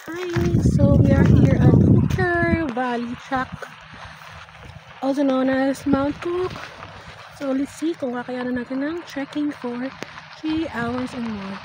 Hi, so we are here at Hooker Valley Track, also known as Mount Cook. So let's see kung kakayanan natin ng trekking for 3 hours and more.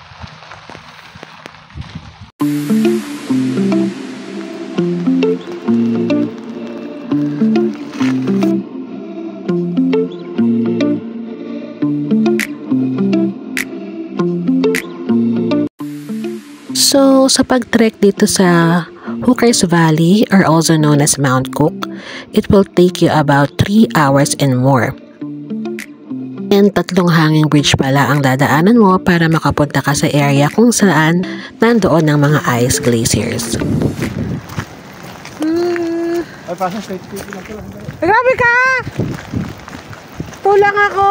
So, sa pag-trek dito sa Hookers Valley, or also known as Mount Cook, it will take you about 3 hours and more. And 3 hanging bridge pala ang dadaanan mo para makapunta ka sa area kung saan nandoon ang mga ice glaciers. Grabe ka! Tulang ako!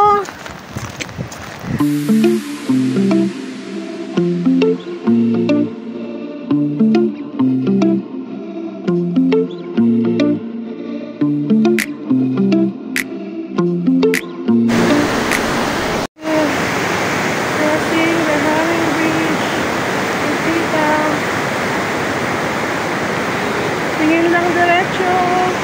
Tingin lang diretso.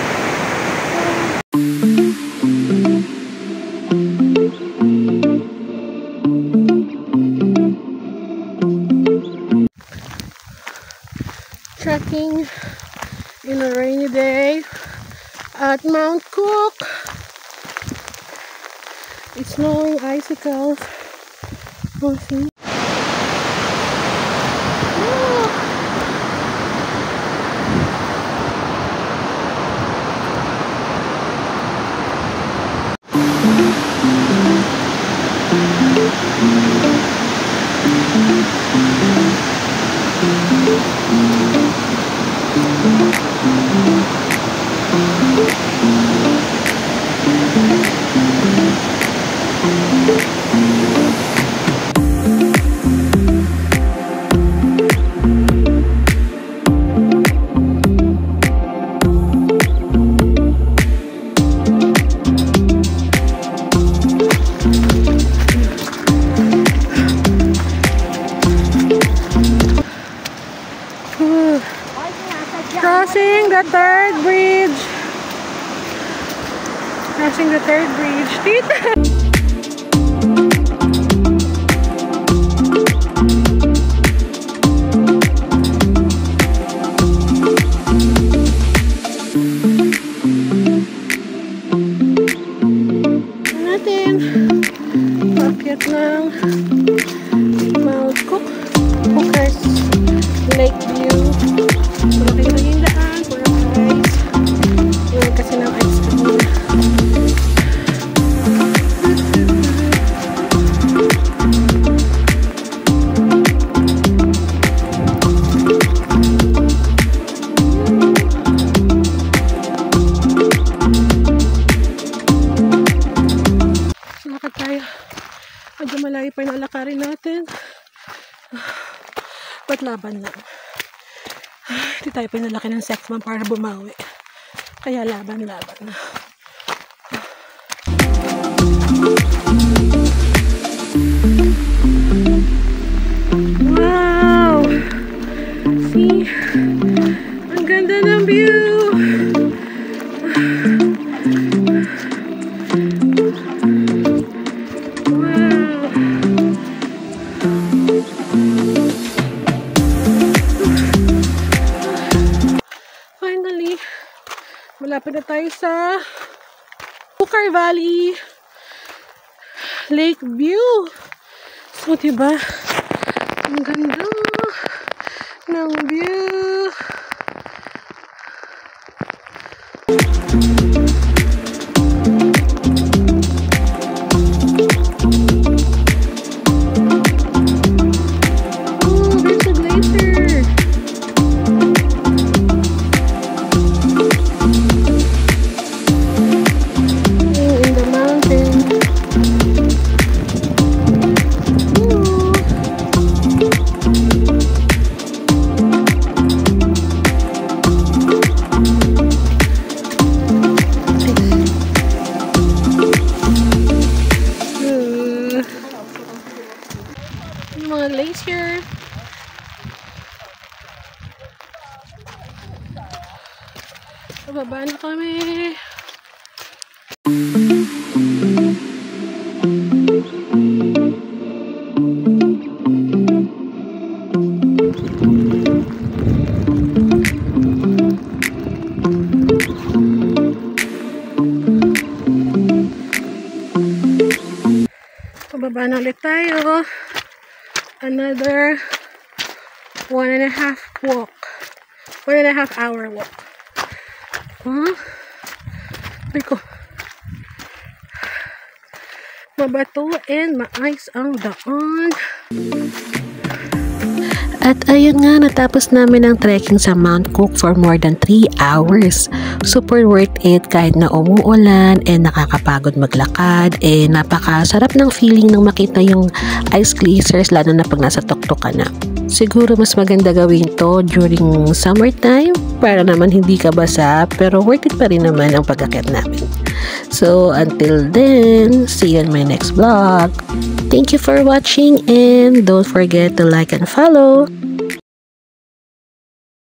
Trekking in a rainy day at Mount Cook. It's snowing icicles. Oh, see? Crossing the third bridge. Crossing the third bridge. Tita! Natin. Pakyat ng Mount Cook. Hookers Lake View. Malaki na yung daan, puro ice. Yun kasi ng ice kanina. Lakad tayo. Medyo malayo pa yung alakarin natin. Ba't laban lang? Hindi tayo pinalaki ng sexman para bumawi. Kaya laban. Wow! See? Ang ganda ng view! Malapit na tayo sa Hooker Valley Lake View. So, diba? Ang ganda ng view. Oh, there's a glacier. Pababa na kami. Pababa na ulit tayo. Another 1.5 walk. 1.5 hour walk. Huh? Ko. Mabato and maayos ang daan. At ayun nga, natapos namin ang trekking sa Mount Cook for more than 3 hours. Super worth it kahit na umuulan and nakakapagod maglakad. Napakasarap ng feeling nang makita yung ice glaciers lalo na pag nasa tuktok ka na. Siguro mas maganda gawin to during summertime para naman hindi ka basa, pero worth it pa rin naman ang pag-akyat namin. So until then, see you in my next vlog. Thank you for watching and don't forget to like and follow.